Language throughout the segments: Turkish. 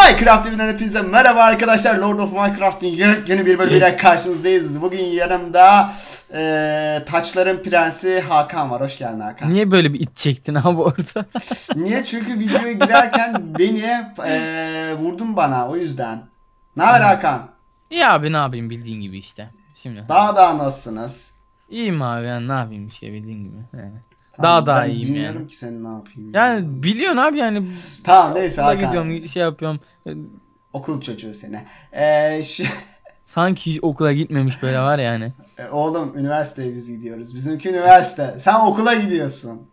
Minecraft evinden hepinize merhaba arkadaşlar. Lord of Minecraft'ın yeni bir bölümüyle karşınızdayız. Bugün yanımda taçların prensi Hakan var. Hoş geldin Hakan. Niye böyle bir it çektin abi orada? Niye? Çünkü videoya girerken beni vurdun bana, o yüzden. Ne haber Hakan? İyi abi, ne yapayım, bildiğin gibi işte. Şimdi. Daha nasılsınız? İyiyim abi, yani ne yapayım işte, bildiğin gibi. Yani. Tamam, Daha ben iyiyim bilmiyorum yani. ki senin ne yapayım. Yani biliyorsun abi yani. Tamam neyse Okula Hakan. gidiyorum, şey yapıyorum. Okul çocuğu seni. Sanki hiç okula gitmemiş böyle var yani. Oğlum üniversiteye biz gidiyoruz. Bizimki üniversite. Sen okula gidiyorsun.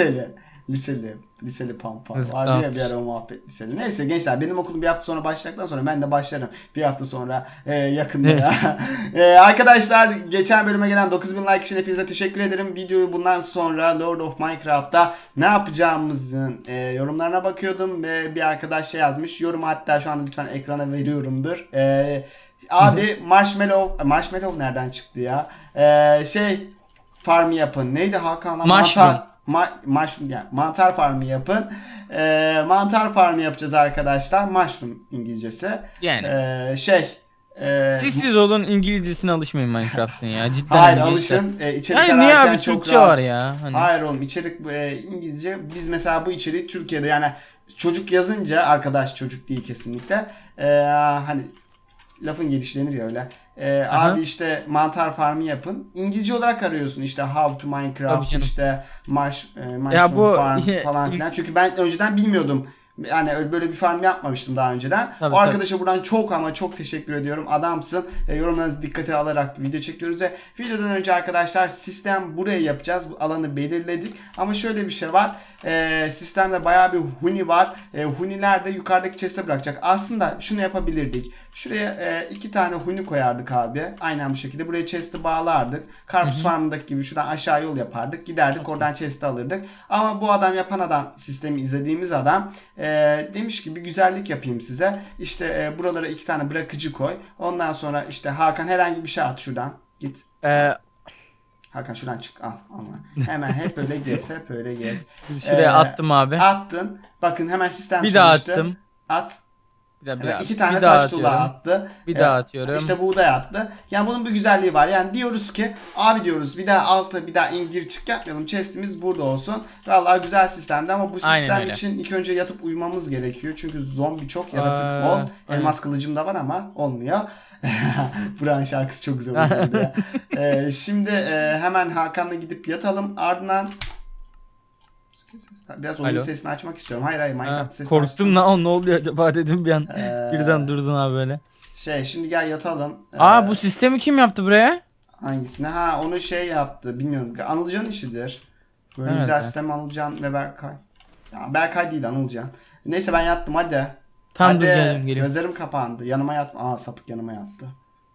Liseli pampa. Vardı ya bir ara o muhabbet liseli. Neyse gençler, benim okulum bir hafta sonra başladıktan sonra ben de başlarım. Bir hafta sonra yakında ya. Arkadaşlar, geçen bölüme gelen 9000 like için hepinize teşekkür ederim. Videoyu bundan sonra Lord of Minecraft'ta ne yapacağımızın yorumlarına bakıyordum ve bir arkadaş şey yazmış. Yorumu hatta şu anda lütfen ekrana veriyorumdur. Abi marshmallow nereden çıktı ya? Farm yapın. Neydi Hakan'la? Mushroom yani mantar farmı yapın. Mantar farmı yapacağız arkadaşlar. Mushroom İngilizcesi. Yani. Siz olun, İngilizcesine alışmayın Minecraft'ın ya. Cidden. Hayır alışın. İçerik yani niye abi çok Türkçe rahat. var ya? Hani. Hayır oğlum, içerik İngilizce. Biz mesela bu içeriği Türkiye'de, yani çocuk yazınca, arkadaş çocuk değil kesinlikle. Hani lafın gelişlenir ya öyle. Abi işte mantar farmı yapın. İngilizce olarak arıyorsun işte how to Minecraft, işte mushroom farm falan filan. Çünkü ben önceden bilmiyordum. Yani böyle bir farm yapmamıştım daha önceden. Tabii, o arkadaşa buradan çok teşekkür ediyorum. Adamsın. Yorumlarınızı dikkate alarak video çekiyoruz ve videodan önce arkadaşlar sistem buraya yapacağız. Bu alanı belirledik. Ama şöyle bir şey var. Sistemde bayağı bir huni var. Huniler de yukarıdaki chest'e bırakacak. Aslında şunu yapabilirdik. Şuraya 2 tane huni koyardık abi. Aynen bu şekilde. Buraya chest'i bağlardık. Karpuz farmındaki gibi şuradan aşağı yol yapardık. Giderdik oradan chest'i alırdık. Ama bu yapan adam, sistemi izlediğimiz adam demiş ki bir güzellik yapayım size. İşte buralara 2 tane bırakıcı koy. Ondan sonra işte Hakan herhangi bir şey at şuradan. Git. Hakan şuradan çık. Al. Hemen hep öyle gez. Şuraya attım abi. Attın. Bakın hemen sistem bir çalıştı. Daha attım. At. Evet, 2 tane taş tuğla attı. Bir daha atıyorum. İşte buğday attı. Yani bunun bir güzelliği var. Yani diyoruz ki abi diyoruz bir daha alta bir daha ingir çık yapmayalım. Chest'imiz burada olsun. Vallahi güzel sistemdi ama bu sistem için ilk önce yatıp uyumamız gerekiyor. Çünkü zombi çok, yaratık bol. Elmas kılıcım da var ama olmuyor. Buranın şarkısı çok güzel oldu. Şimdi hemen Hakan'la gidip yatalım. Ardından biraz oyun sesini açmak istiyorum. Hayır Minecraft sesini korktum lan, ne oluyor acaba dedim bir an. Birden durdun abi böyle. Şimdi gel yatalım. Bu sistemi kim yaptı buraya? Hangisine? Onu yaptı. Bilmiyorum. Anılcan işidir. Böyle güzel sistem Anılcan ve Berkay. Ya, Berkay değil, Anılcan. Neyse ben yattım hadi. Tamam, dur geliyorum. Gözlerim kapandı. Yanıma yatma. Sapık yanıma yattı.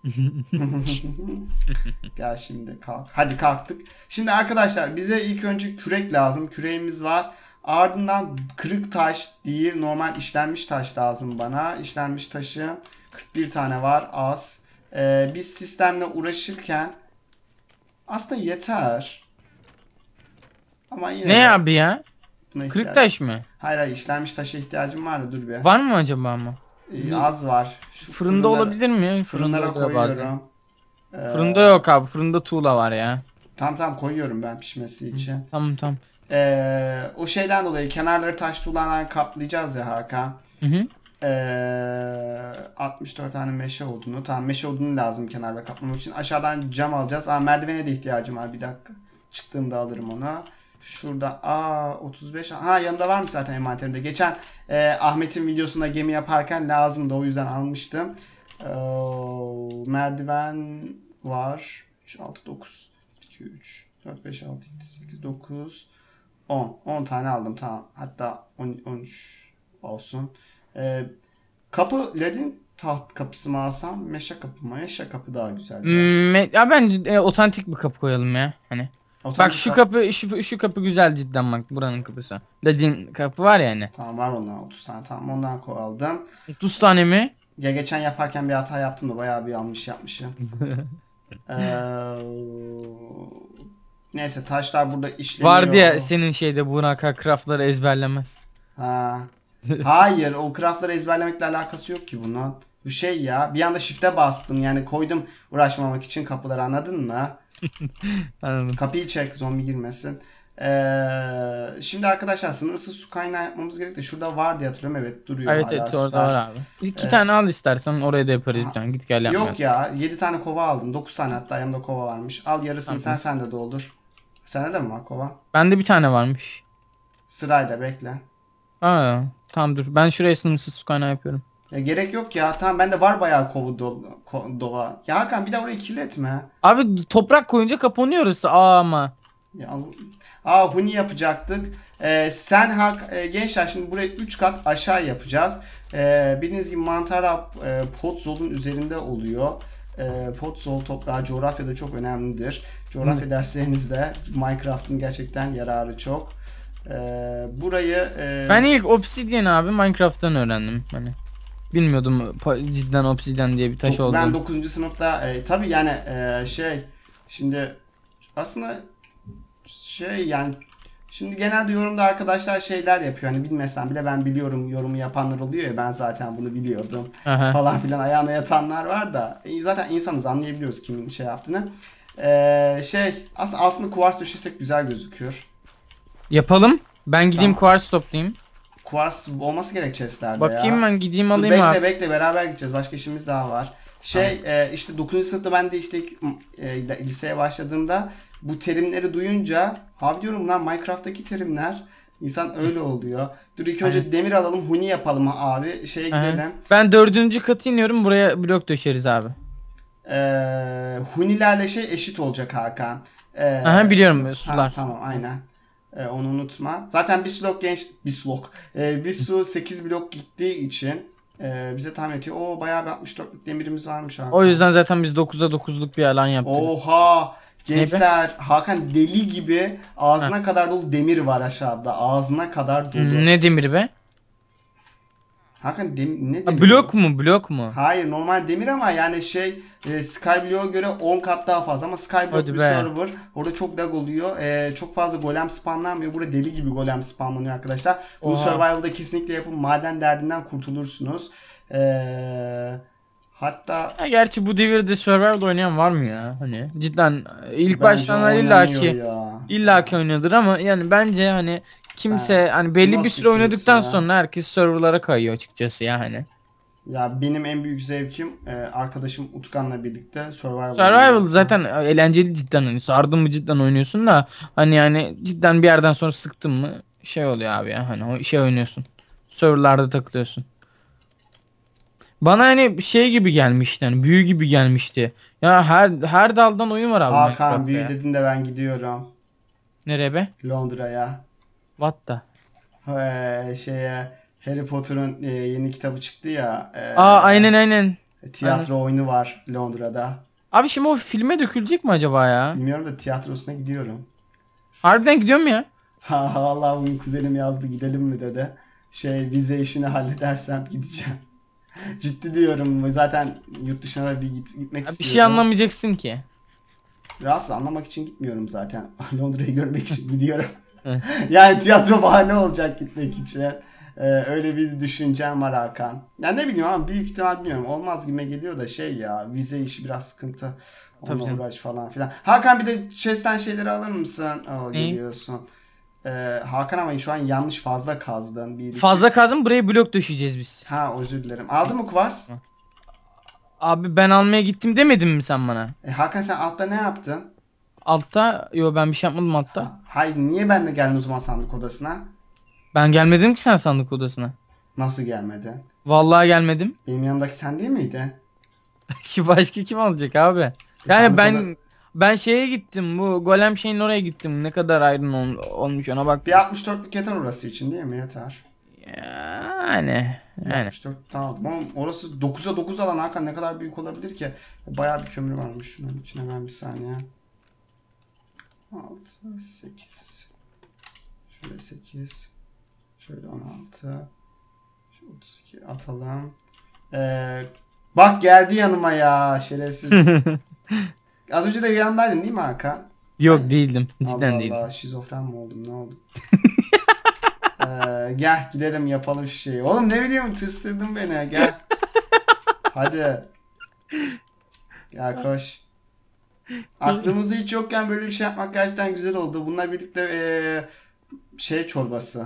Gel şimdi kalk. Hadi kalktık. Şimdi arkadaşlar bize ilk önce kürek lazım. Küreğimiz var. Ardından kırık taş değil, normal işlenmiş taş lazım bana. İşlenmiş taşı 41 tane var, az. Biz sistemle uğraşırken aslında yeter. Ama yine ne abi ya? Kırık taş mı? Hayır işlenmiş taşa ihtiyacım var da dur bir. Var mı acaba ama? Az var. Fırında olabilir mi? Fırınlara koyuyorum. Fırında yok abi. Fırında tuğla var ya. Tamam koyuyorum ben pişmesi için. Tamam. O şeyden dolayı kenarları taş tuğladan kaplayacağız ya Hakan. 64 tane meşe odunu. Tamam, meşe odunu lazım kenarda kaplamak için. Aşağıdan cam alacağız. Merdivene de ihtiyacım var, bir dakika. Çıktığımda alırım onu. Şurada 35. Yanında varmış zaten envanterimde. Geçen Ahmet'in videosunda gemi yaparken lazımdı, o yüzden almıştım. Merdiven var. 3 6 9 2 3 4 5 6 7 8 9 10 tane aldım, tamam. Hatta 13 olsun. Kapı ledin taht kapısı mı alsam, meşe kapı mı? Meşe kapı daha güzel. Ya bence otantik bir kapı koyalım ya. Hani. Otantik bak şu kapı güzel cidden, bak buranın kapısı. Ledin kapı var yani. Tamam, var ondan 30 tane. Tamam, ondan aldım. 30 tane mi? Ya geçen yaparken bir hata yaptım da bayağı bir yanlış yapmışım. Neyse taşlar burada işleniyor. Vardı ya senin şeyde, Burak craftları ezberlemez. Hayır, o craftları ezberlemekle alakası yok ki bunun. Bu şey ya, bir anda shift'e bastım yani, koydum uğraşmamak için kapıları, anladın mı? Anladım. Kapıyı çek, zombi girmesin. Şimdi arkadaşlar sınırsız su kaynağı yapmamız gerekti. Şurada var diye hatırlıyorum, evet duruyor Evet hala evet, süper. orada var abi. İki tane al istersen, oraya da yaparız bir tane. Git gel yapma. Yok ya, 7 tane kova aldım. 9 tane hatta, yanımda kova varmış. Al yarısını Tamam. sen de doldur. Sende de mi var kova? Bende bir tane varmış. Sırayla bekle. Aa, tamam dur. Ben şuraya sınırsız su kaynağı yapıyorum. Ya gerek yok ya. Tamam, bende var bayağı kovu dova. Ya Hakan, bir de orayı kirletme. Abi toprak koyunca kapanıyor orası. Ama. Ya, huni yapacaktık. Gençler, şimdi burayı 3 kat aşağı yapacağız. Bildiğiniz gibi mantar Podzol'un üzerinde oluyor. Podzol toprağı coğrafyada çok önemlidir. Coğrafya derslerinizde Minecraft'ın gerçekten yararı çok. Burayı Ben ilk Obsidian abi Minecraft'tan öğrendim. Hani bilmiyordum cidden Obsidian diye bir taş olduğunu. ben 9. sınıfta tabii yani şimdi aslında yani şimdi genelde yorumda arkadaşlar şeyler yapıyor, hani bilmesem bile ben biliyorum yorumu yapanlar oluyor ya, ben zaten bunu biliyordum Aha. falan filan ayağına yatanlar var da zaten insanız, anlayabiliyoruz kimin şey yaptığını. Aslında altını kuvars döşesek güzel gözüküyor. Yapalım. Ben gideyim Tamam. kuvars toplayayım. Kuvars olması gerek chestlerde ya. Bakayım, ben gideyim Dur, alayım abi. bekle beraber gideceğiz, başka işimiz daha var. İşte 9. sınıfta ben de işte liseye başladığımda bu terimleri duyunca abi diyorum lan, Minecraft'taki terimler, insan öyle oluyor. Dur ilk önce demir alalım, huni yapalım abi, gidelim. Ben 4. katı iniyorum, buraya blok döşeriz abi. Hunilerle eşit olacak Hakan. Aha, biliyorum sular. Tamam aynen. Onu unutma. Zaten bir su 8 blok gittiği için bize tahmin ediyor. O bayağı bir 64'lük demirimiz varmış Hakan. O yüzden zaten biz 9'a 9'luk bir alan yaptık. Oha! Gençler, Hakan deli gibi ağzına kadar dolu demir var aşağıda. Ağzına kadar dolu. Ne demiri be? Hakan ne Ha, demir? blok mu? Hayır, normal demir ama yani Skyblock'a göre 10 kat daha fazla, ama Skyblock Hadi bir be. server. Orada çok lag oluyor. Çok fazla golem spawnlanmıyor. Burada deli gibi golem spawnlanıyor arkadaşlar. Bunu Oha. survival'da kesinlikle yapın. Maden derdinden kurtulursunuz. Hatta Ha, gerçi bu devirde survival oynayan var mı ya? Hani cidden ilk bence başlayanlar oynanıyor illaki ya. illaki oynuyordur ama yani bence hani kimse hani belli bir nasıl süre oynadıktan kimse ya? sonra herkes serverlara kayıyor açıkçası ya hani. Ya benim en büyük zevkim arkadaşım Utkan'la birlikte survival. Survival zaten eğlenceli cidden, hani sardın mı cidden oynuyorsun da hani yani cidden bir yerden sonra sıktın mı şey oluyor abi ya, hani o oynuyorsun. Serverlarda takılıyorsun. Bana hani şey gibi gelmişti, hani büyü gibi gelmişti. Ya her daldan oyun var abi Hakan, Minecraft'ta büyü ya. dedin de ben gidiyorum Nereye be? Londra'ya. What the? Harry Potter'ın yeni kitabı çıktı ya. Aa, aynen. Tiyatro oyunu var Londra'da. Abi şimdi o filme dökülecek mi acaba ya? Bilmiyorum da tiyatrosuna gidiyorum. Harbiden gidiyor mu ya? Ha Allah, bugün kuzenim yazdı, gidelim mi dedi. Vize işini halledersem gideceğim. Ciddi diyorum, zaten yurt dışına da gitmek Bir istiyorum. şey anlamayacaksın ki. Rahatsız, anlamak için gitmiyorum zaten. Londra'yı görmek için gidiyorum. Yani tiyatro bahane olacak gitmek için. Öyle bir düşüncem var Hakan. Yani ne bileyim ama büyük ihtimal bilmiyorum. Olmaz gibi geliyor da ya, vize işi biraz sıkıntı. Tabii Onunla canım. uğraş falan filan. Hakan, bir de chest'ten şeyleri alır mısın? Neyi? Geliyorsun. Hakan, ama şu an yanlış fazla kazdın. Fazla kazdım, buraya blok döşeyeceğiz biz. Ha, özür dilerim. Aldın mı kuvars? Abi ben almaya gittim demedin mi sen bana? Hakan, sen altta ne yaptın? Altta, yo ben bir şey yapmadım altta. Hayır, niye benimle geldin o zaman sandık odasına? Ben gelmedim ki sen sandık odasına. Nasıl gelmedin? Vallahi gelmedim. Benim yanımdaki sen değil miydin? Şu başka kim alacak abi? Yani sandık ben şeye gittim, bu golem şeyin oraya gittim. Ne kadar ayrın olmuş ona bak. Bir 64'lük yeter orası için değil mi? Yeter. Yani. 64 aldım ama orası 9'a 9 alan Hakan, ne kadar büyük olabilir ki? Bayağı bir kömür varmış şunun içine, ben bir saniye. 6, 8. Şöyle 8. Şöyle 16. Şu 32 atalım. Bak geldi yanıma ya, şerefsiz. Az önce de yanımdaydın değil mi Hakan? Yok değildim. Cidden Allah değildim. Allah, şizofren mi oldum, ne oldu? Gel gidelim yapalım şu şeyi. Oğlum ne bileyim tırstırdın beni. Gel. Hadi. Gel koş. Aklımızda hiç yokken böyle bir şey yapmak gerçekten güzel oldu. Bununla birlikte şey çorbası.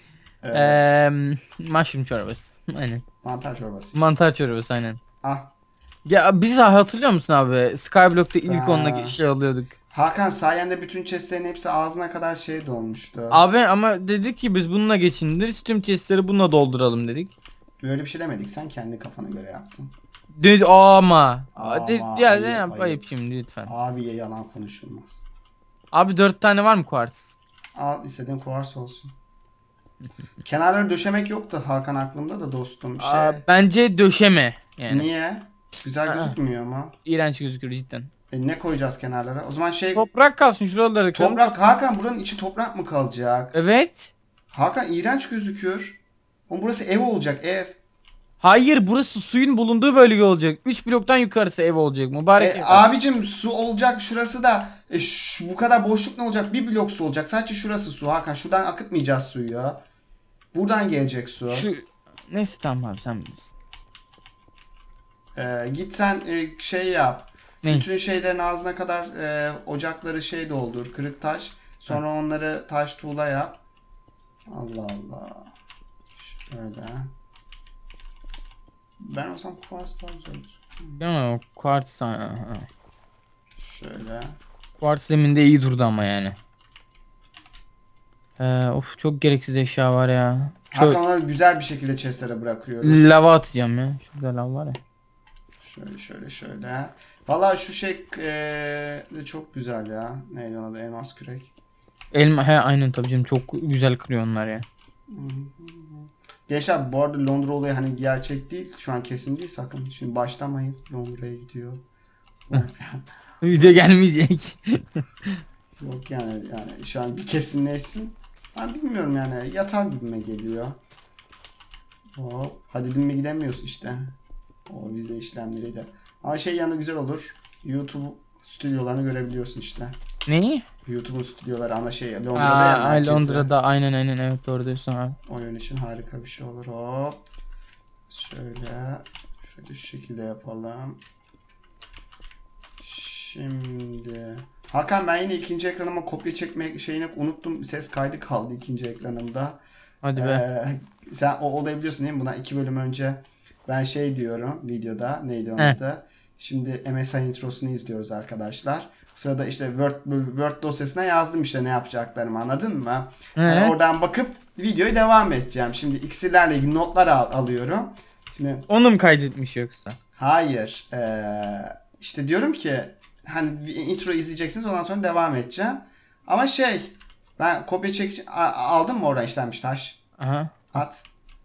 Mushroom çorbası. Aynen. Mantar çorbası. Mantar çorbası aynen. Ah. Ya biz hatırlıyor musun abi? Skyblock'ta ilk Ha. onunla şey alıyorduk. Hakan sayende bütün chestlerin hepsi ağzına kadar şey dolmuştu. Abi ama dedik ki biz bununla geçindir. Tüm chestleri bununla dolduralım dedik. Böyle bir şey demedik. Sen kendi kafana göre yaptın. Dedi ama. Ama, Ya ne ayıp, yap ayıp. ayıp şimdi lütfen. Abiye yalan konuşulmaz. Abi 4 tane var mı quartz? Al istediğin kuvars olsun. Kenarları döşemek yoktu Hakan aklımda da dostum. Bence döşeme yani. Niye? Güzel gözükmüyor ama. İğrenç gözüküyor cidden. Ne koyacağız kenarlara? O zaman şey Toprak kalsın şuraları. toprak Hakan buranın içi toprak mı kalacak? Evet. Hakan iğrenç gözüküyor. Oğlum burası ev olacak ev. Hayır burası suyun bulunduğu bölge olacak. 3 bloktan yukarısı ev olacak. Mübarek ev. Abicim su olacak şurası da bu kadar boşluk ne olacak? Bir blok su olacak. Sadece şurası su Hakan. Şuradan akıtmayacağız suyu ya. Buradan gelecek su. Neyse tamam abi sen bilirsin. Git sen şey yap. Ne? Bütün şeylerin ağzına kadar ocakları şey doldur. Kırık taş. Sonra onları taş tuğla yap. Allah Allah. Şöyle. Ben olsam kuvars daha güzel olur. Değil mi? Quartz. Şöyle. Quartz zeminde iyi durdu ama yani. Of çok gereksiz eşya var ya. Hakanları güzel bir şekilde chestlere bırakıyoruz. Lava atacağım ya. Şurada lav var ya. Şöyle. Valla şu şey de çok güzel ya. Neydi onun adı? Elmas kürek. Aynen tabii canım çok güzel kırıyor onlar ya. Gençler bu arada Londra olayı hani gerçek değil. Şu an kesin değil sakın. Şimdi başlamayın. Londra'ya gidiyor. Video gelmeyecek. Yok yani şu an bir kesinleşsin. Ben bilmiyorum yani yatar gibime geliyor. Hop. Hadi dinme gidemiyorsun işte. O vize işlemleri de. Ama şey yanı güzel olur. YouTube stüdyolarını görebiliyorsun işte. Neyi? YouTube'un stüdyoları ana şey Londra'da ya merkezi. Londra'da aynen evet doğru diyorsun abi. Oyun için harika bir şey olur. Hop. Şöyle şu şekilde yapalım. Şimdi Hakan ben yine ikinci ekranıma kopya çekme şeyini unuttum. Ses kaydı kaldı ikinci ekranımda. Hadi be. Sen o olayı biliyorsun değil mi? Bundan 2 bölüm önce ben şey diyorum videoda. Neydi onun adı? Şimdi MSI introsunu izliyoruz arkadaşlar. Bu sırada işte Word dosyasına yazdım işte ne yapacaklarımı anladın mı? Yani oradan bakıp videoyu devam edeceğim. Şimdi iksirlerle ilgili notlar alıyorum. Şimdi Onu mu kaydetmiş yoksa? hayır. İşte diyorum ki hani intro izleyeceksiniz ondan sonra devam edeceğim. Ama şey ben kopya aldım mı oradan işlenmiş taş? Aha. At.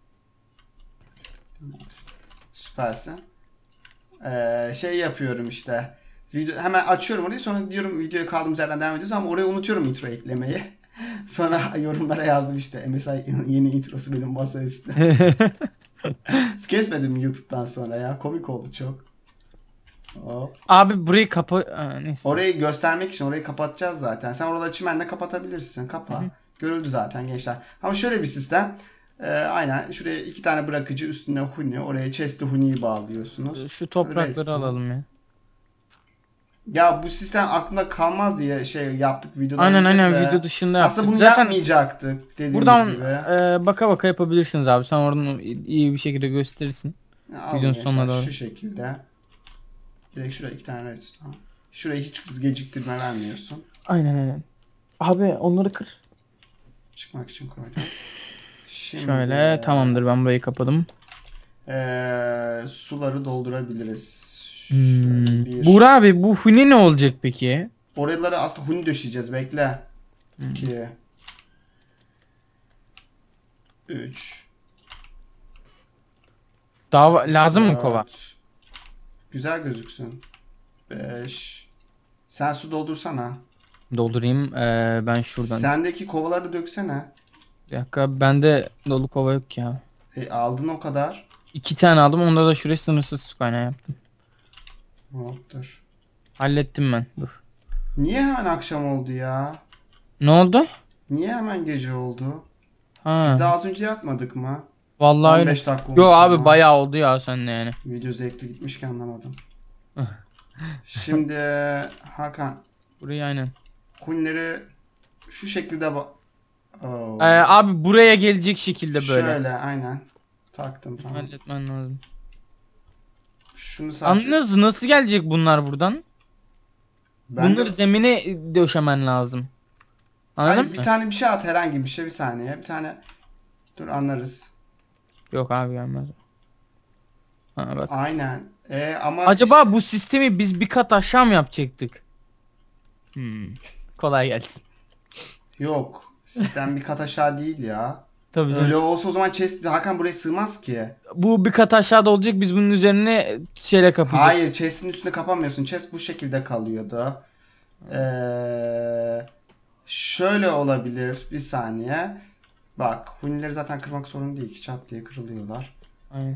Süpersin. Şey yapıyorum işte. Hemen açıyorum orayı sonra diyorum videoya kaldığımız yerden devam ediyoruz ama oraya unutuyorum intro eklemeyi. Sonra yorumlara yazdım işte MSI yeni introsu benim masaüstü. Kesmedim YouTube'dan sonra ya. Komik oldu çok. Hop. Abi burayı neyse. Orayı göstermek için orayı kapatacağız zaten. Sen oraları çimenle kapatabilirsin. Kapa. Görüldü zaten gençler. Ama şöyle bir sistem. Aynen şuraya 2 tane bırakıcı üstüne huni. Oraya chest'e huni'yi bağlıyorsunuz. Şu toprakları Redstone. alalım ya. Ya bu sistem aklında kalmaz diye şey yaptık videoda. Aynen video dışında yaptık. Aslında bunu zaten yapmayacaktık dediğimiz buradan gibi. baka yapabilirsiniz abi. Sen oradan iyi bir şekilde gösterirsin. Videonun sonuna doğru. Şu şekilde. Direkt şuraya 2 tane redstone. Şuraya hiç geciktirme vermiyorsun. Aynen. Abi onları kır. Çıkmak için koydum. Şimdi, Şöyle tamamdır ben burayı kapadım. Suları doldurabiliriz. Buğra abi bu huni ne olacak peki? Oraları aslında huni döşeyeceğiz bekle. 2 3 Daha lazım mı kova? Güzel gözüksün. 5 Sen su doldursana. Doldurayım ben şuradan. Sendeki kovaları döksene. Bir dakika bende dolu kova yok ya. Aldın o kadar. 2 tane aldım onda da şuraya sınırsız su kaynağı yaptım. Hoptur. Hallettim ben dur. Niye hemen akşam oldu ya? Ne oldu? Niye hemen gece oldu? Ha. Biz de az önce yatmadık mı? Vallahi öyle. 15 dakika Yo olmuş abi ama. bayağı oldu ya seninle yani. Video zevkli gitmiş ki anlamadım. Şimdi Hakan, Burayı aynen. hunleri şu şekilde Abi buraya gelecek şekilde böyle. şöyle aynen taktım, tamam. Halletmen lazım. Şunu sadece Anladınız mı? Nasıl gelecek bunlar buradan? ben Bunları de... zemine döşemen lazım. Anladın Hayır, mı? bir tane bir şey at, herhangi bir şey, bir saniye. Bir tane dur anlarız. Yok abi gelmez. Ha bak. Aynen. Ama Acaba bu sistemi biz bir kat aşağı mı yapacaktık? Kolay gelsin. yok. Sistem bir kat aşağı değil ya. Tabii canım. Öyle olsa o zaman chest Hakan buraya sığmaz ki. Bu bir kat aşağıda olacak, biz bunun üzerine şeyle kapayacağız. Hayır, chest'in üstüne kapamıyorsun. Chest bu şekilde kalıyordu. Şöyle olabilir. Bir saniye. Bak, hunileri zaten kırmak sorun değil ki, çat diye kırılıyorlar. Aynen.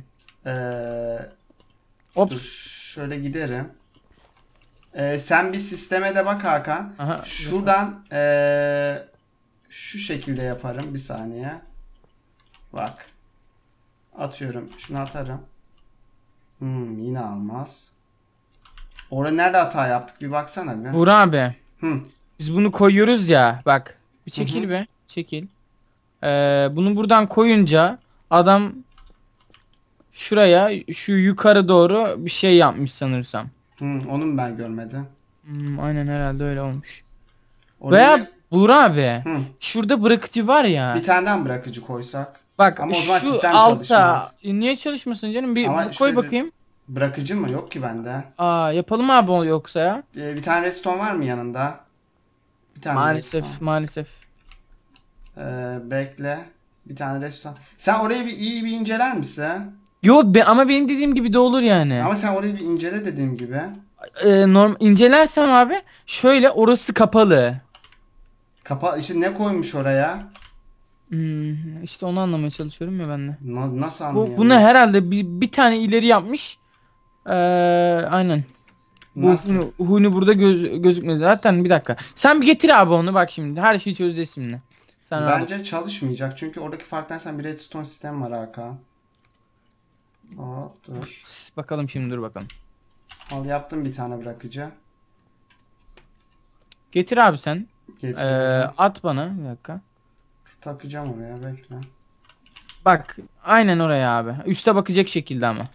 Dur, Ops. şöyle giderim. Sen bir sisteme de bak Hakan. Aha. Şuradan şu şekilde yaparım. Bir saniye. Bak. Atıyorum. Şunu atarım. Yine almaz. Orada nerede hata yaptık? Bir baksana bir. Buğra abi. Hı. Biz bunu koyuyoruz ya. Bak. Bir çekil be. Çekil. Bunu buradan koyunca adam şuraya, şu yukarı doğru bir şey yapmış sanırsam. Onu mu ben görmedim? Aynen herhalde öyle olmuş. Oraya Veya Buğra abi. Hı. Şurada bırakıcı var ya. bir taneden bırakıcı koysak. Bak Ama o zaman şu sistem alta. çalışmaz. Niye çalışmasın canım? Bir Ama koy şöyle- bakayım. Bırakıcı mı? Yok ki bende. Yapalım abi o yoksa ya. Bir tane redstone var mı yanında? Bir tane Maalesef, redstone. maalesef. Bekle. Bir tane redstone. Sen orayı iyi bir inceler misin? Yok be, ama benim dediğim gibi de olur yani. Ama sen orayı bir incele dediğim gibi. İncelersem abi şöyle, orası kapalı. İşte ne koymuş oraya? İşte onu anlamaya çalışıyorum ya ben de. Nasıl anlayalım? Bunu herhalde bir tane ileri yapmış. Aynen. Bu Nasıl? huni burada gözükmedi. Zaten bir dakika. Sen bir getir abi onu, bak şimdi. Her şeyi çözeceğiz şimdi. Sen rahat ol. Bence çalışmayacak. Çünkü oradaki farktan sen bir redstone sistem var Hakan. Hop dur. Bakalım şimdi, dur bakalım. Al, yaptım bir tane bırakıcı. Getir abi sen. Getir. At bana bir dakika. Takacağım oraya, bekle. Bak aynen oraya abi. Üste bakacak şekilde ama.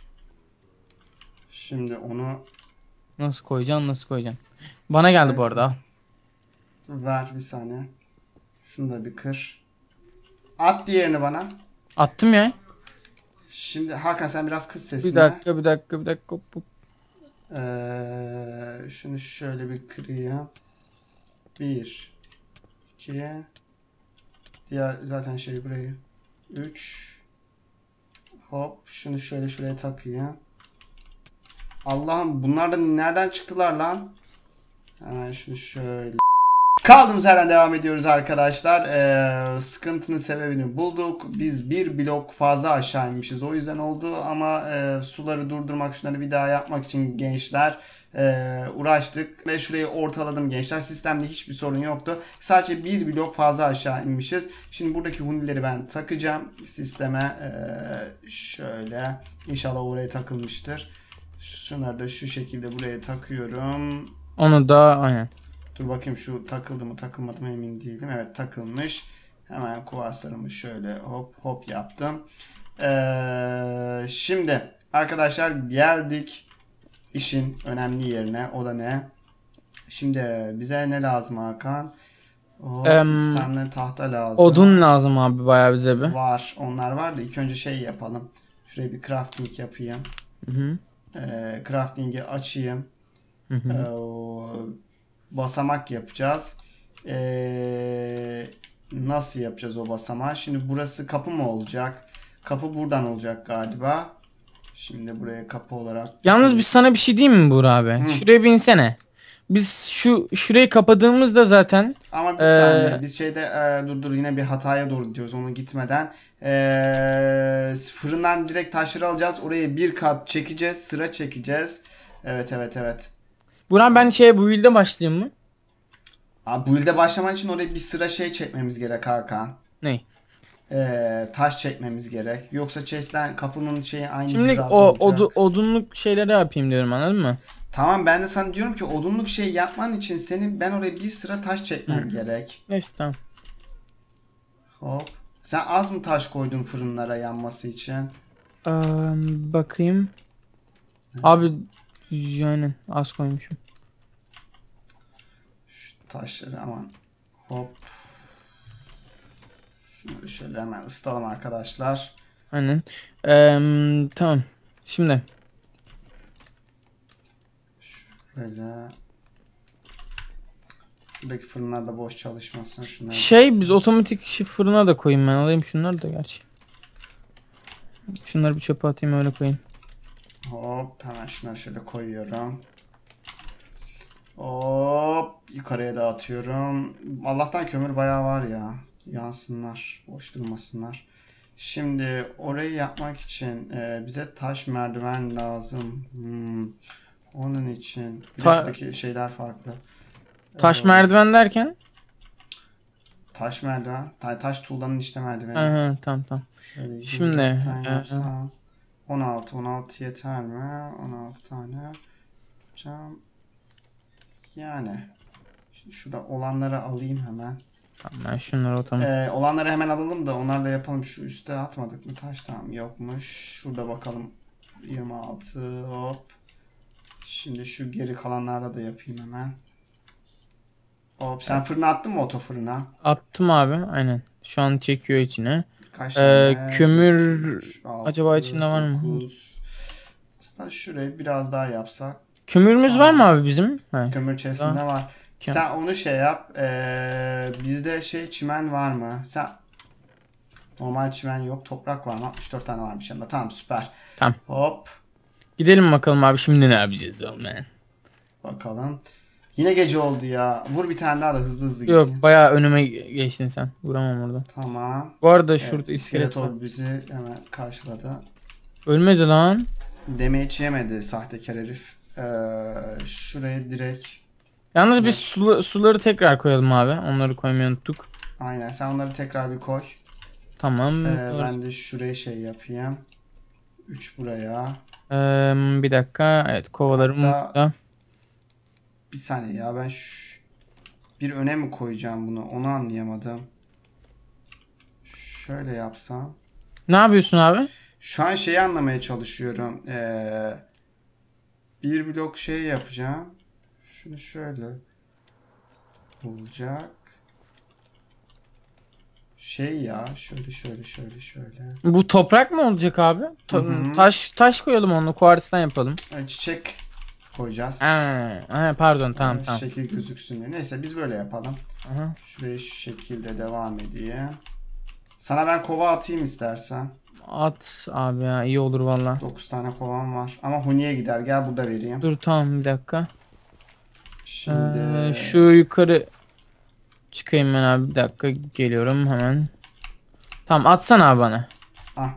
Şimdi onu Nasıl koyacaksın, nasıl koyacaksın? Bana geldi bu arada. ver bir saniye. Şunu da bir kır. At diğerini bana. Attım ya. Şimdi Hakan sen biraz kız sesini. Bir dakika. Hop, hop. Şunu şöyle bir kırayım. 1 2 diğer zaten şey burayı 3 hop, şunu şöyle şuraya takayım. Allah'ım, bunlar da nereden çıktılar lan? Hemen şunu şöyle. Kaldığımız yerden devam ediyoruz arkadaşlar. Sıkıntının sebebini bulduk. Biz bir blok fazla aşağı inmişiz. O yüzden oldu ama suları durdurmak, şunları bir daha yapmak için gençler uğraştık. Ve şurayı ortaladım gençler. Sistemde hiçbir sorun yoktu. Sadece bir blok fazla aşağı inmişiz. Şimdi buradaki hunileri ben takacağım sisteme. Şöyle. İnşallah oraya takılmıştır. Şunları da şu şekilde buraya takıyorum. Onu da aynen. Dur bakayım, şu takıldı mı takılmadı mı emin değilim. Evet, takılmış. Hemen kuvarslarımı şöyle hop hop yaptım. Şimdi arkadaşlar geldik işin önemli yerine. O da ne? Şimdi bize ne lazım Hakan? İki tane tahta lazım. Odun lazım abi bayağı bize bir. Var. Onlar var da ilk önce şey yapalım. Şuraya bir crafting yapayım. Hı. Crafting'i açayım. Hı. Basamak yapacağız. Nasıl yapacağız o basamağı? Şimdi burası kapı mı olacak? Kapı buradan olacak galiba. Şimdi buraya kapı olarak. Yalnız biz sana bir şey diyeyim mi Buğra abi? Hı. Şuraya bir insene. Biz şurayı kapadığımızda zaten Ama bir saniye. Biz dur yine bir hataya doğru gidiyoruz onu gitmeden. Fırından direkt taşları alacağız. Oraya bir kat çekeceğiz. Sıra çekeceğiz. Evet. Buğra, ben bu build'e başlayayım mı? Abi, build'e başlaman için oraya bir sıra şey çekmemiz gerek Hakan. Ne? taş çekmemiz gerek. Yoksa chest'ten kapının şeyi aynı Şimdi hizada o olacak. odunluk şeyleri yapayım diyorum, anladın mı? Tamam, ben de sana diyorum ki odunluk şey yapman için ben oraya bir sıra taş çekmem gerek. Neyse tamam. Hop. Sen az mı taş koydun fırınlara yanması için? Eee, bakayım. Abi yani az koymuşum. Şu taşları aman. Hop. Şunları şöyle hemen ısıtalım arkadaşlar. Aynen. Tamam. Şimdi Böyle. Şuradaki fırınlar da boş çalışmasın. Şunları biz otomatik fırına da koyayım, ben alayım şunları da gerçi. Şunları bir çöpe atayım, öyle koyayım. Hop, hemen şunları şöyle koyuyorum. Hop, yukarıya da atıyorum. Allah'tan kömür bayağı var ya. Yansınlar, boş durmasınlar. Şimdi orayı yapmak için bize taş merdiven lazım. Onun için bir de şuradaki şeyler farklı. Taş merdiven derken? Taş merdiven. Taş tuğlanın işte merdiveni. Aha, tamam. Şöyle Şimdi 24 tane yapsam 16 yeter mi? 16 tane yapacağım. Yani şimdi şurada olanları alayım hemen. Tamam, ben şunları otomatik. Olanları hemen alalım da onlarla yapalım. Şu üste atmadık mı taş? Tamam, yokmuş. Şurada bakalım. 26 hop. Şimdi şu geri kalanlarla da yapayım hemen. Hop, sen fırına attın mı, oto fırına? Attım abi, aynen. Şu an çekiyor içine. Kaç tane? Kömür 3, 6, acaba içinde var mı? 9. Aslında şurayı biraz daha yapsak. Kömürümüz var mı abi bizim? Ha. Kömür chest'inde var. Sen onu şey yap. Bizde çimen var mı? Normal çimen yok. Toprak var mı? 64 tane varmış yanında. Tamam, süper. Tamam. Hop. Gidelim bakalım abi, şimdi ne yapacağız oğlum ben? Bakalım. Yine gece oldu ya. Vur bir tane daha da hızlı hızlı Yok, gitsin. bayağı önüme geçtin sen. Vuramam orada. Tamam. Bu arada şurada Evet, iskelet var. İskeletor bizi hemen karşıladı. Ölmedi lan. Damage yemedi sahtekar herif. Şuraya direkt. Yalnız biz suları tekrar koyalım abi. Onları koymayı unuttuk. Aynen, sen onları tekrar bir koy. Tamam. Ben de şuraya yapayım. 3 buraya. Bir dakika. Evet, kovalarım burada. Bir saniye ya, ben bir öne mi koyacağım bunu, onu anlayamadım. Şöyle yapsam. Ne yapıyorsun abi? Şu an şeyi anlamaya çalışıyorum. Bir blok yapacağım. Şunu şöyle olacak. Şöyle. Bu toprak mı olacak abi? Taş koyalım, onu kuartstan yapalım. Çiçek koyacağız. Pardon, tamam. Şekil gözüksün diye. Neyse, biz böyle yapalım. Aha. Şurayı şu şekilde devam edeyim. Sana ben kova atayım istersen. At abi ya, iyi olur valla. 9 tane kovam var. Ama Huni'ye gider. Gel, burada vereyim. Dur tamam, bir dakika. Şimdi Şu yukarı çıkayım ben abi, bir dakika geliyorum hemen. Tamam, atsana abi bana. ah.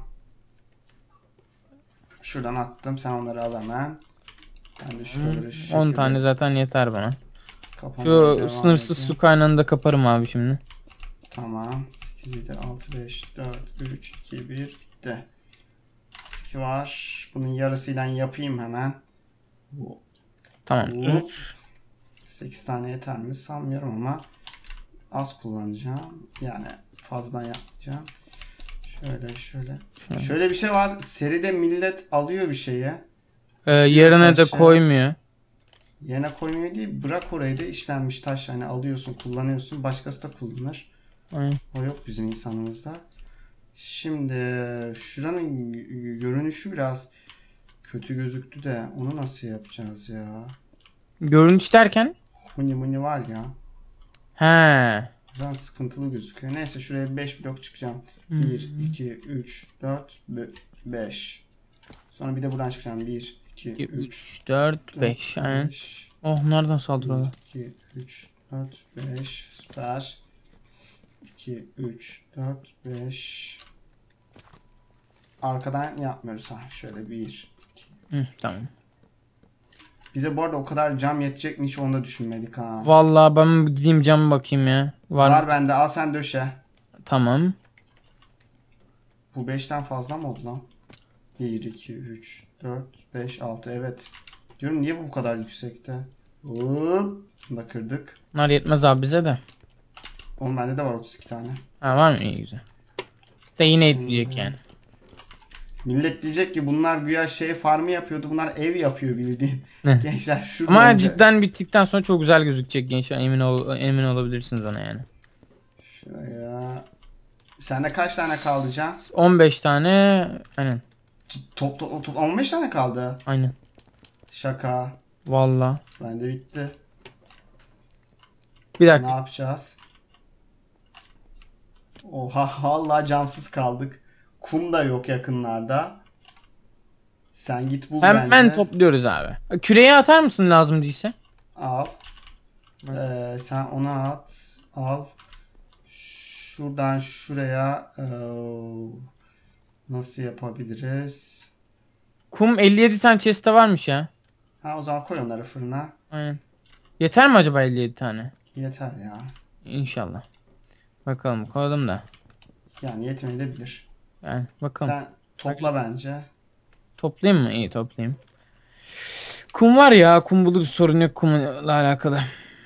Şuradan attım. Sen onları al hemen. Ben de şuraları şu 10 şekilde tane zaten yeter bana. kapamaya Şu devam sınırsız edeyim. su kaynağını da kaparım abi şimdi. Tamam. 8, 7, 6, 5, 4, 3, 2, 1. Bitti. 2 var. Bunun yarısıyla yapayım hemen. Tamam. Hop. 8 tane yeter mi? Sanmıyorum ama az kullanacağım. Yani fazladan yapmayacağım. Şöyle. Şöyle bir şey var. Seride millet alıyor bir şeyi. Yerine de koymuyor. Yerine koymuyor değil. Bırak orayı da işlenmiş taş. Yani alıyorsun, kullanıyorsun. Başkası da kullanır. Aynen. O yok bizim insanımızda. Şimdi şuranın görünüşü biraz kötü gözüktü de onu nasıl yapacağız ya? Görünüş derken? Huni var ya. He. Biraz sıkıntılı gözüküyor. Neyse, şuraya 5 blok çıkacağım. 1, 2, 3, 4, 5. Sonra bir de buradan çıkacağım. 1, 2, 3, 4, 5. Aynen. Oh, nereden saldırıyorlar? 2, 3, 4, 5. Süper. 2, 3, 4, 5. Arkadan yapmıyoruz. Şöyle 1, 2. Tamam. Bize bu arada o kadar cam yetecek mi, hiç onu da düşünmedik ha. Vallahi ben gideyim cam bakayım ya. Var bende, al sen döşe. Tamam. Bu 5'ten fazla mı oldu lan? 1, 2, 3, 4, 5, 6 evet. Diyorum niye bu kadar yüksekte? Hop. Bunu da kırdık. Bunlar yetmez abi bize de. Oğlum bende de var 32 tane. Ha var mı? İyi güzel. De yine Şimdi- ekleyecek yani. Millet diyecek ki bunlar güya şey farmı yapıyordu. Bunlar ev yapıyor bildiğin. Ne? Gençler şurada Ama oldu. cidden bittikten sonra çok güzel gözükecek gençler. Emin olabilirsiniz ona yani. Şuraya. Sende kaç tane kaldı Can? 15 tane. Aynen. Top 15 tane kaldı. Aynen. Şaka. Valla. Bende bitti. Bir Ne dakika. yapacağız? Oha vallahi camsız kaldık. Kum da yok yakınlarda. Sen git bul Hemen bence. topluyoruz abi. Küreği atar mısın lazım değilse? Al. Sen onu at. Al. Şuradan şuraya nasıl yapabiliriz? Kum 57 tane chest'te varmış ya. Ha o zaman koy onları fırına. Aynen. Yeter mi acaba 57 tane? Yeter ya. İnşallah. Bakalım koydum da. Yani yetmeyebilir. Yani bakalım. Sen topla bence. Toplayayım mı? İyi toplayayım. Kum var ya. Kum buluruz. Sorun yok kumla alakalı.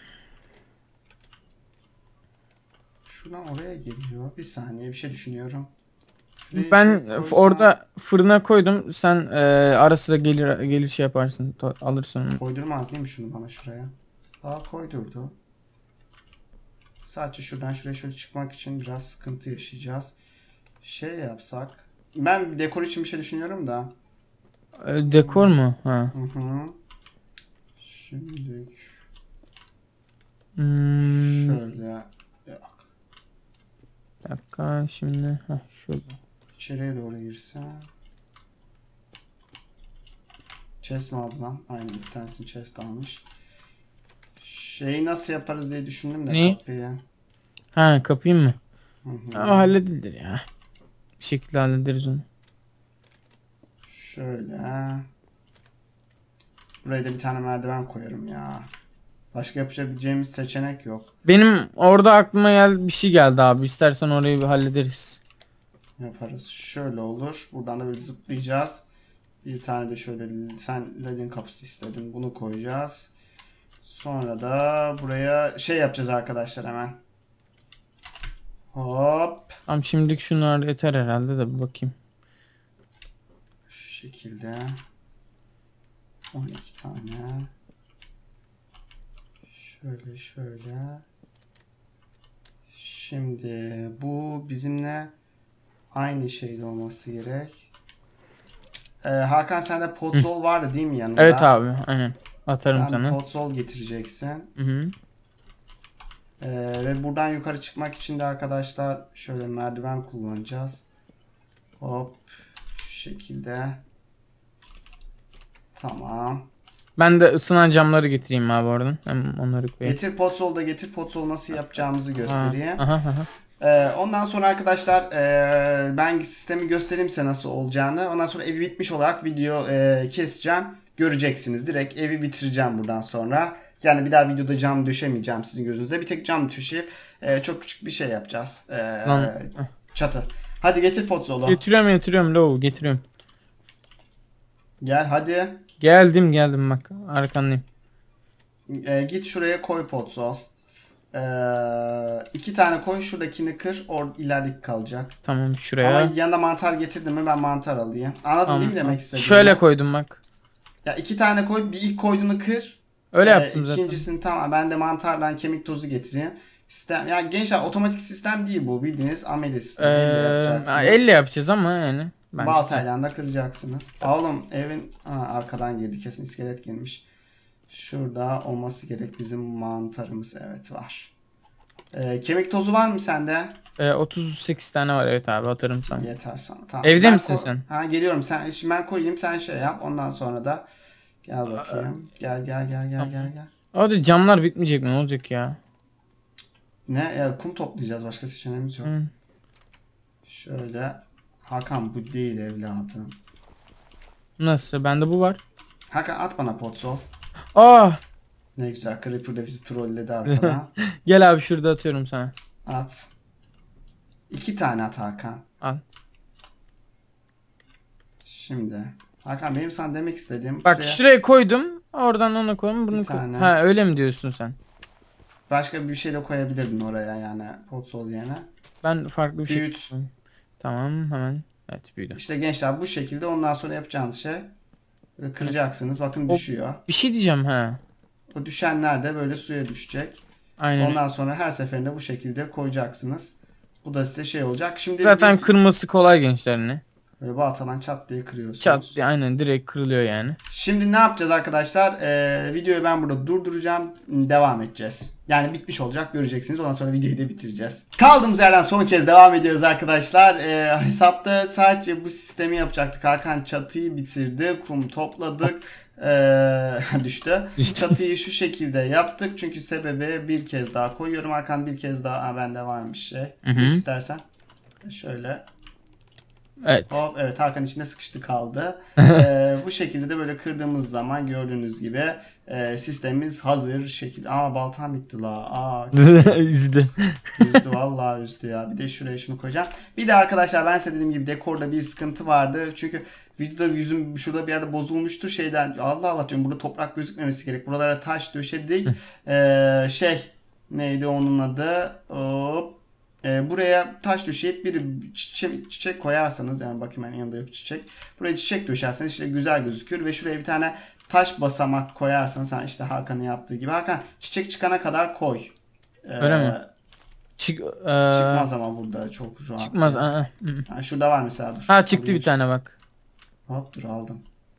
Şuradan oraya geliyor. Bir saniye bir şey düşünüyorum. Şuraya Ben şey koysam- orada fırına koydum. Sen ara sıra gelir şey yaparsın. Alırsın onu. Koydurmaz değil mi şunu bana şuraya? Aa koydurdu. Sadece şuradan şuraya şöyle çıkmak için biraz sıkıntı yaşayacağız. Şey yapsak. Ben dekor için bir şey düşünüyorum da. Dekor mu? Ha. Hı hı. Şimdi Hmm, şöyle. Yok. bir dakika şimdi. Heh, şurada. İçeriye doğru girse. Chest mi aldı lan? Aynen bir tanesini chest almış. Şeyi nasıl yaparız diye düşündüm de Ne? kapıyı. Ha kapayım mı? Hı hı. Ha, halledilir ya. Bir şekilde hallederiz onu. Şöyle. Buraya da bir tane merdiven koyarım ya. Başka yapabileceğimiz seçenek yok. Benim orada aklıma bir şey geldi abi. İstersen orayı bir hallederiz. Yaparız. Şöyle olur. Buradan da böyle zıplayacağız. Bir tane de şöyle sen ledin kapısı istedin. Bunu koyacağız. Sonra da buraya şey yapacağız arkadaşlar hemen. Hop. Tamam şimdilik şunlar yeter herhalde de bir bakayım. Şu şekilde. 12 tane. Şöyle şöyle. Şimdi bu bizimle aynı şeyde olması gerek. Hakan sende potzol vardı değil mi yanında? Evet abi aynen. Atarım Sen sana. potzol getireceksin. Hı hı. Ve buradan yukarı çıkmak için de arkadaşlar şöyle merdiven kullanacağız. Hop. Şu şekilde. Tamam. Ben de ısınan camları getireyim abi oradan. Hem onları koyayım. Getir potzol da getir. Potzol nasıl yapacağımızı göstereyim. Aha, aha. Ondan sonra arkadaşlar ben sistemi göstereyim size nasıl olacağını. Ondan sonra evi bitmiş olarak video keseceğim. Göreceksiniz. Direkt evi bitireceğim buradan sonra. Yani bir daha videoda cam döşemeyeceğim sizin gözünüzde. Bir tek cam döşeyip çok küçük bir şey yapacağız. Çatı. Hadi getir potzolu. Getiriyorum low getiriyorum. Gel hadi. Geldim bak arkandayım. Git şuraya koy potzol. 2 tane koy, şuradakini kır, ilerideki kalacak. Tamam şuraya. Ama yanında mantar getirdim mi ben mantar alayım. Anladın Tamam, değil mi demek tamam. istediğimi? Şöyle koydum bak. Ya 2 tane koy, bir ilk koyduğunu kır. Öyle yaptım zaten. İkincisini tamam, ben de mantarla kemik tozu getireyim. Sistem, ya gençler otomatik sistem değil bu, bildiğiniz ameli sistemi. Elle yapacağız ama yani. Baltayla da kıracaksınız. Oğlum evin arkadan girdi, kesin iskelet girmiş. Şurada olması gerek bizim mantarımız, evet var. Kemik tozu var mı sende? 38 tane var evet abi atarım sana. Yeter sana. Tamam. Evde misin sen? Ha geliyorum. Şimdi ben koyayım, sen şey yap. Ondan sonra da gel bakayım. Gel. Gel. Hadi camlar bitmeyecek mi? Ne olacak ya? Ne? Ya, kum toplayacağız. Başka seçeneğimiz yok. Hı. Şöyle. Hakan bu değil evladım. Nasıl? Bende bu var. Hakan at bana potsol. Aa! Ne güzel. Creeper de bizi trolledi arkadan. Gel abi şurada atıyorum sana. At. 2 tane at Hakan. Al. Şimdi Hakan benim sana demek istediğim Bak şuraya koydum. Oradan ona koydum. Bunu tane. Ha öyle mi diyorsun sen? Başka bir şey de koyabilirdin oraya yani potsol yerine. Ben farklı bir şey. Büyüt. Tamam hemen. Evet büyüdü. İşte gençler bu şekilde ondan sonra yapacağınız şey böyle kıracaksınız. Bakın düşüyor. Bir şey diyeceğim ha. O düşenler de böyle suya düşecek. Aynen. Ondan sonra her seferinde bu şekilde koyacaksınız. Bu da size şey olacak. Şimdi Zaten kırması kolay gençlerine. böyle baltadan çat diye kırıyorsunuz. Çat aynen direkt kırılıyor yani. Şimdi ne yapacağız arkadaşlar? Videoyu ben burada durduracağım. Devam edeceğiz. Yani bitmiş olacak, göreceksiniz. Ondan sonra videoyu da bitireceğiz. Kaldığımız yerden son kez devam ediyoruz arkadaşlar. Hesapta sadece bu sistemi yapacaktık. Hakan çatıyı bitirdi. Kum topladık. Düştü. Çatıyı şu şekilde yaptık. Çünkü sebebi bir kez daha koyuyorum. Hakan bir kez daha. Bende varmış şey. İstersen. Şöyle. Evet. Hop, evet Hakan içinde sıkıştı kaldı. Bu şekilde de böyle kırdığımız zaman gördüğünüz gibi sistemimiz hazır şekilde. Baltam bitti la. Üzdü. Üzdü vallahi üzdü ya. Bir de şuraya şunu koyacağım. Bir de arkadaşlar ben size dediğim gibi dekorda bir sıkıntı vardı. Çünkü videoda yüzüm şurada bir yerde bozulmuştur şeyden. Allah diyorum burada toprak gözükmemesi gerek. Buralara taş döşedik. Neydi onun adı? Hop. Buraya taş döşeyip bir çiçek koyarsanız yani bakayım ben yanında yok çiçek. Buraya çiçek döşerseniz işte güzel gözükür ve şuraya bir tane taş basamak koyarsanız işte Hakan'ın yaptığı gibi. Hakan çiçek çıkana kadar koy. Öyle mi? Çıkmaz ama burada çok rahat. Çıkmaz. Yani şurada var mesela dur. Ha çıktı bir tane bak. Hop dur aldım.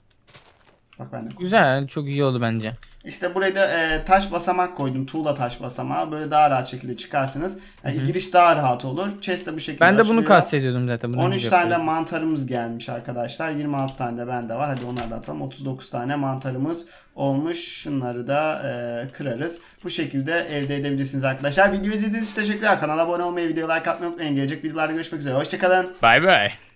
Bak ben de koydum. Güzel çok iyi oldu bence. İşte buraya da taş basamak koydum. Tuğla taş basamağı. Böyle daha rahat şekilde çıkarsınız. Yani giriş daha rahat olur. Chest de bu şekilde Ben de açılıyor. bunu kastediyordum zaten. 13 tane de mantarımız gelmiş arkadaşlar. 26 tane de bende var. Hadi onları da atalım. 39 tane mantarımız olmuş. Şunları da kırarız. Bu şekilde elde edebilirsiniz arkadaşlar. Videoyu izlediğiniz için teşekkürler. Kanala abone olmayı, videoya like atmayı unutmayın. Gelecek videolarda görüşmek üzere. Hoşçakalın. Bay bay.